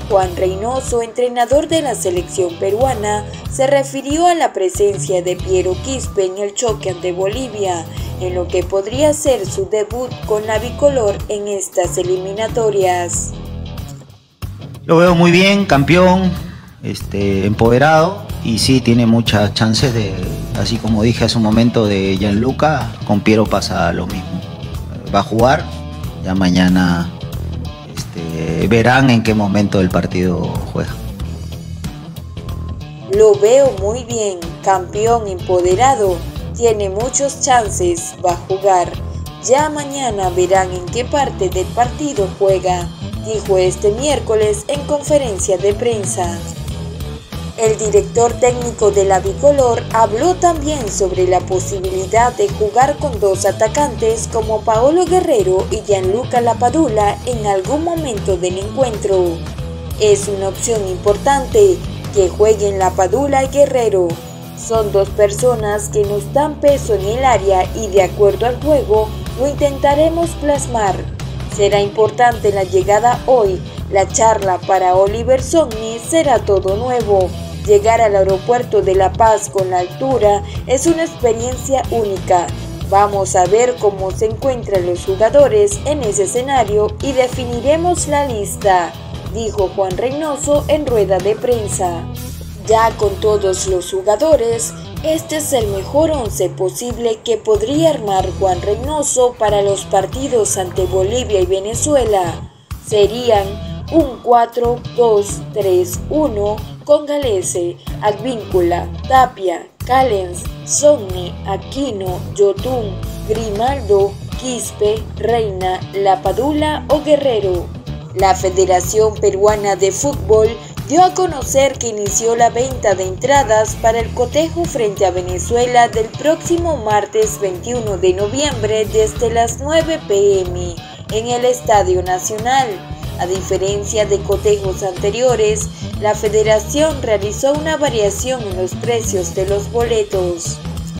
Juan Reynoso, entrenador de la selección peruana, se refirió a la presencia de Piero Quispe en el choque ante Bolivia, en lo que podría ser su debut con la bicolor en estas eliminatorias. Lo veo muy bien, campeón, empoderado, y sí tiene muchas chances de, así como dije hace un momento de Gianluca, con Piero pasa lo mismo. Va a jugar, ya mañana verán en qué momento del partido juega. Lo veo muy bien, campeón, empoderado, tiene muchas chances, va a jugar. Ya mañana verán en qué parte del partido juega, dijo este miércoles en conferencia de prensa. El director técnico de la bicolor habló también sobre la posibilidad de jugar con dos atacantes como Paolo Guerrero y Gianluca Lapadula en algún momento del encuentro. Es una opción importante que jueguen Lapadula y Guerrero. Son dos personas que nos dan peso en el área y de acuerdo al juego lo intentaremos plasmar. Será importante la llegada hoy. La charla para Oliver Sonny será todo nuevo. Llegar al aeropuerto de La Paz con la altura es una experiencia única. Vamos a ver cómo se encuentran los jugadores en ese escenario y definiremos la lista, dijo Juan Reynoso en rueda de prensa. Ya con todos los jugadores, este es el mejor 11 posible que podría armar Juan Reynoso para los partidos ante Bolivia y Venezuela. Serían un 4-2-3-1 con Galese, Advíncula, Tapia, Callens, Sonny, Aquino, Yotun, Grimaldo, Quispe, Reina, Lapadula o Guerrero. La Federación Peruana de Fútbol dio a conocer que inició la venta de entradas para el cotejo frente a Venezuela del próximo martes 21 de noviembre desde las 9 p.m. en el Estadio Nacional. A diferencia de cotejos anteriores, la Federación realizó una variación en los precios de los boletos.